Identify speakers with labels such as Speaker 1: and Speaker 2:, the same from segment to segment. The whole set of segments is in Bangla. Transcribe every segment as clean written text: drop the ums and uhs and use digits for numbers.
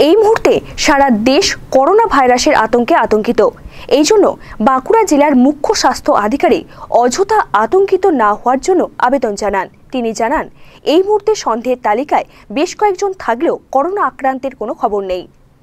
Speaker 1: এই মুহূর্তে সারা দেশ করোনা ভাইরাসের আতঙ্কে আতঙ্কিত। এই জন্য বাঁকুড়া জেলার মুখ্য স্বাস্থ্য আধিকারিক অযথা আতঙ্কিত না হওয়ার জন্য আবেদন জানান। তিনি জানান, এই মুহূর্তে সন্দেহের তালিকায় বেশ কয়েকজন থাকলেও করোনা আক্রান্তের কোনো খবর নেই।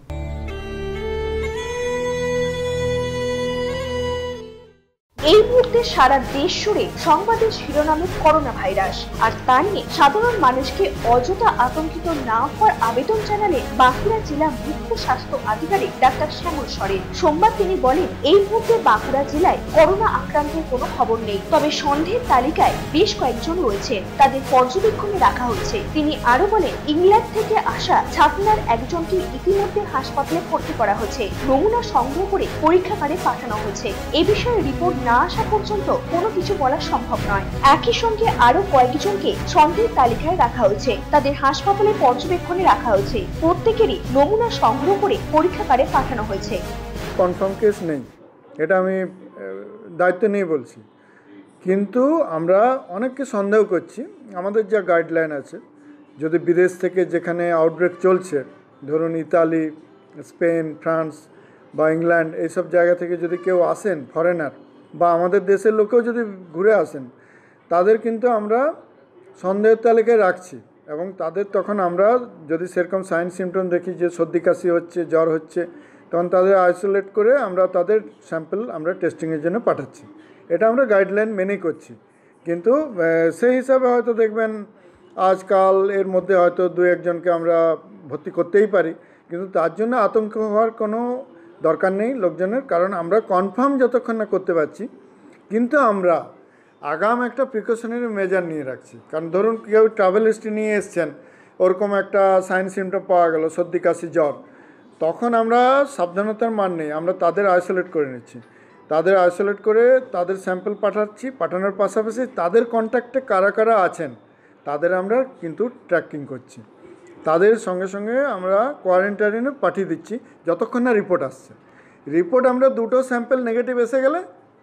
Speaker 1: এই মুহূর্তে সারা দেশ জুড়ে সংবাদের শিরোনামে করোনা ভাইরাস, আর তা নিয়ে সাধারণ মানুষকে অযথা আতঙ্কিত না হওয়ার আবেদন জানালেন বাঁকুড়া জেলা মুখ্য স্বাস্থ্য আধিকারিক ডাক্তার শ্যামল সরেন। সোমবার তিনি বলেন, এই মুহূর্তে বাঁকুড়া জেলায় করোনা আক্রান্তের কোনো খবর নেই, তবে সন্দেহের তালিকায় বেশ কয়েকজন রয়েছেন, তাদের পর্যবেক্ষণে রাখা হচ্ছে। তিনি আরো বলেন, ইংল্যান্ড থেকে আসা ছাতনার একজনকে ইতিমধ্যে হাসপাতালে ভর্তি করা হচ্ছে, নমুনা সংগ্রহ করে পরীক্ষাগারে পাঠানো হয়েছে। এ বিষয়ে রিপোর্ট না আসা পর্যন্ত কোনো কিছু বলা সম্ভব নয়। একই সঙ্গে আরো কয়েকজনকে সন্দেহের তালিকায় রাখা হয়েছে, তাদের হাসপাতালে পর্যবেক্ষণে রাখা হয়েছে, প্রত্যেকেরই নমুনা সংগ্রহ করে পরীক্ষাগারে পাঠানো হয়েছে।
Speaker 2: কনফার্ম কেস নেই, এটা আমি দায়িত্ব নিয়ে বলছি, কিন্তু আমরা অনেককে সন্দেহ করছি। আমাদের যা গাইডলাইন আছে, যদি বিদেশ থেকে যেখানে আউটব্রেক চলছে, ধরুন ইতালি, স্পেন, ফ্রান্স বা ইংল্যান্ড, এইসব জায়গা থেকে যদি কেউ আসেন ফরেনার, বা আমাদের দেশের লোকেও যদি ঘুরে আসেন, তাদের কিন্তু আমরা সন্দেহের তালিকায় রাখছি। এবং তাদের তখন আমরা যদি সেরকম সাইন সিমটম দেখি যে সর্দি কাশি হচ্ছে, জ্বর হচ্ছে, তখন তাদের আইসোলেট করে আমরা তাদের স্যাম্পল আমরা টেস্টিংয়ের জন্য পাঠাচ্ছি। এটা আমরা গাইডলাইন মেনেই করছি। কিন্তু সেই হিসাবে হয়তো দেখবেন আজকাল এর মধ্যে হয়তো দু একজনকে আমরা ভর্তি করতেই পারি, কিন্তু তার জন্য আতঙ্ক হওয়ার কোনো দরকার নেই লোকজনের। কারণ আমরা কনফার্ম যতক্ষণ না করতে পারছি, কিন্তু আমরা আগাম একটা প্রিকশনারি মেজার নিয়ে রাখছি। কারণ ধরুন কেউ ট্রাভেল হিস্ট্রি নিয়ে এসছেন, ওরকম একটা সাইন সিমটম পাওয়া গেল, সর্দি কাশি জ্বর, তখন আমরা সাবধানতার মান নেই, আমরা তাদের আইসোলেট করে নিচ্ছি। তাদের আইসোলেট করে তাদের স্যাম্পল পাঠাচ্ছি, পাঠানোর পাশাপাশি তাদের কন্ট্যাক্টে কারা কারা আছেন তাদের আমরা কিন্তু ট্র্যাকিং করছি। তাদের সঙ্গে সঙ্গে আমরা কোয়ারেন্টাইনে পাঠিয়ে দিচ্ছি যতক্ষণ না রিপোর্ট আসছে। রিপোর্ট আমরা দুটো স্যাম্পল নেগেটিভ এসে গেলে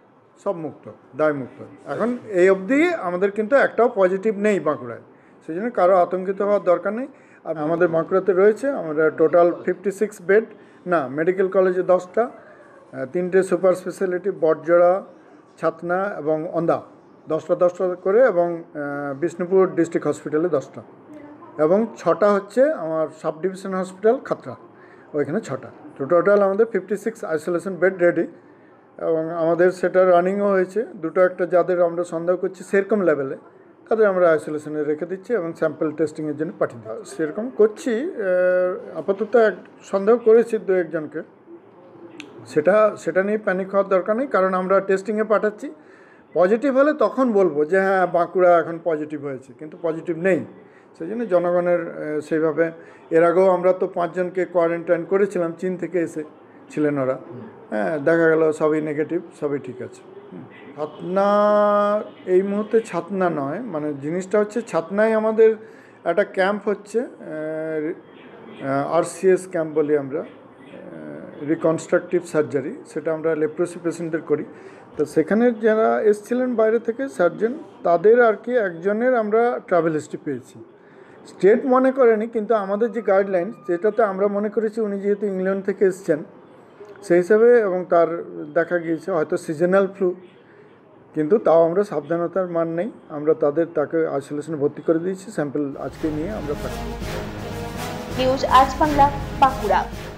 Speaker 2: সব মুক্ত, দায়মুক্ত। এখন এই অবধি আমাদের কিন্তু একটাও পজিটিভ নেই বাঁকুড়ায়, সেই জন্য কারো আতঙ্কিত হওয়ার দরকার নেই। আর আমাদের বাঁকুড়াতে রয়েছে আমরা টোটাল 56 বেড, না মেডিকেল কলেজে 10টা, 3টে সুপার স্পেশালিটি, বটজোড়া, ছাতনা এবং অন্দা 10টা করে, এবং বিষ্ণুপুর ডিস্ট্রিক্ট হসপিটালে 10টা, এবং 6টা হচ্ছে আমার সাব ডিভিশন হসপিটাল খাতড়া, ওইখানে 6টা। তো টোটাল আমাদের 56 আইসোলেশন বেড রেডি, এবং আমাদের সেটা রানিংও হয়েছে। দুটো একটা যাদের আমরা সন্দেহ করছি সেরকম লেভেলে, তাদের আমরা আইসোলেশনে রেখে দিচ্ছি এবং স্যাম্পল টেস্টিংয়ের জন্য পাঠিয়ে দিচ্ছি। সেরকম করছি, আপাতত সন্দেহ করেছি দু একজনকে, সেটা নিয়ে প্যানিক হওয়ার দরকার নেই। কারণ আমরা টেস্টিংয়ে পাঠাচ্ছি, পজিটিভ হলে তখন বলবো যে হ্যাঁ বাঁকুড়া এখন পজিটিভ হয়েছে, কিন্তু পজিটিভ নেই। সেই জন্য জনগণের সেইভাবে, এর আগেও আমরা তো 5 জনকে কোয়ারেন্টাইন করেছিলাম, চীন থেকে এসেছিলেন ওরা, হ্যাঁ দেখা গেল সবই নেগেটিভ, সবই ঠিক আছে। ছাতনা এই মুহূর্তে ছাতনা নয়, মানে জিনিসটা হচ্ছে ছাতনায় আমাদের একটা ক্যাম্প হচ্ছে, RCS ক্যাম্প বলি আমরা, রিকনস্ট্রাকটিভ সার্জারি, সেটা আমরা লেপ্রোসি পেশেন্টদের করি। তো সেখানে যারা এসছিলেন বাইরে থেকে সার্জন, তাদের আর কি একজনের আমরা ট্রাভেল হিস্ট্রি পেয়েছি। স্টেট মনে করেনি, কিন্তু আমাদের যে গাইডলাইন সেটাতে আমরা মনে করেছি উনি যেহেতু ইংল্যান্ড থেকে এসছেন সেই হিসাবে, এবং তার দেখা গিয়েছে হয়তো সিজনাল ফ্লু, কিন্তু তাও আমরা সাবধানতার মান নেই, আমরা তাকে আইসোলেশনে ভর্তি করে দিয়েছি। স্যাম্পল আজকে নিয়ে আমরা পাঠাচ্ছি।
Speaker 1: নিউজ আজ বাংলা, বাঁকুড়া।